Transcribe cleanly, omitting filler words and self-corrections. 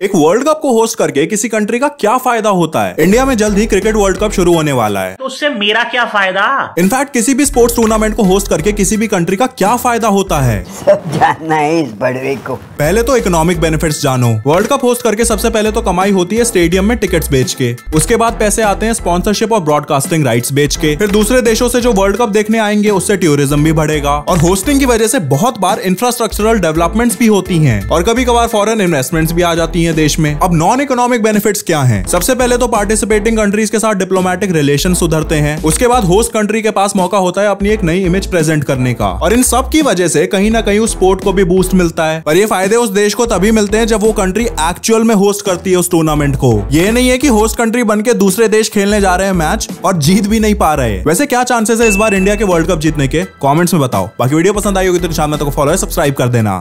एक world cup को host करके किसी कंट्री का क्या फायदा होता है। इंडिया में जल्द ही क्रिकेट वर्ल्ड कप शुरू होने वाला है, तो उससे मेरा क्या फायदा। इनफैक्ट किसी भी स्पोर्ट्स टूर्नामेंट को होस्ट करके किसी भी कंट्री का क्या फायदा होता है, सब जानना है इस बड़वे को। पहले तो इकोनॉमिक बेनिफिट्स जानो। वर्ल्ड कप होस्ट करके सबसे पहले तो कमाई होती है स्टेडियम में टिकट्स बेच के, उसके बाद पैसे आते हैं स्पॉन्सरशिप और ब्रॉडकास्टिंग राइट्स बेच के, फिर दूसरे देशों से जो वर्ल्ड कप देखने आएंगे उससे टूरिज्म भी बढ़ेगा, और होस्टिंग की वजह से बहुत बार इंफ्रास्ट्रक्चरल डेवलपमेंट्स भी होती हैं, और कभी कभार फॉरेन इन्वेस्टमेंट्स भी आ जाती हैं देश में। अब नॉन इकोनॉमिक बेनिफिट्स क्या हैं? सबसे पहले तो पार्टिसिपेटिंग कंट्रीज के साथ डिप्लोमेटिक रिलेशन सुधरते हैं, उसके बाद होस्ट कंट्री के पास मौका होता है अपनी एक नई इमेज प्रेजेंट करने का, और इन सब की वजह से कहीं ना कहीं उस स्पोर्ट को भी बूस्ट मिलता है। पर ये फायदे उस देश को तभी मिलते हैं जब वो कंट्री एक्चुअल में होस्ट करती है उस टूर्नामेंट को। ये नहीं है कि होस्ट कंट्री बनके दूसरे देश खेलने जा रहे हैं मैच और जीत भी नहीं पा रहे। वैसे क्या चांसेस है इस बार इंडिया के वर्ल्ड कप जीतने के? कमेंट्स में बताओ। बाकी वीडियो पसंद आई होगी तो चैनल को फॉलो है, सब्सक्राइब कर देना।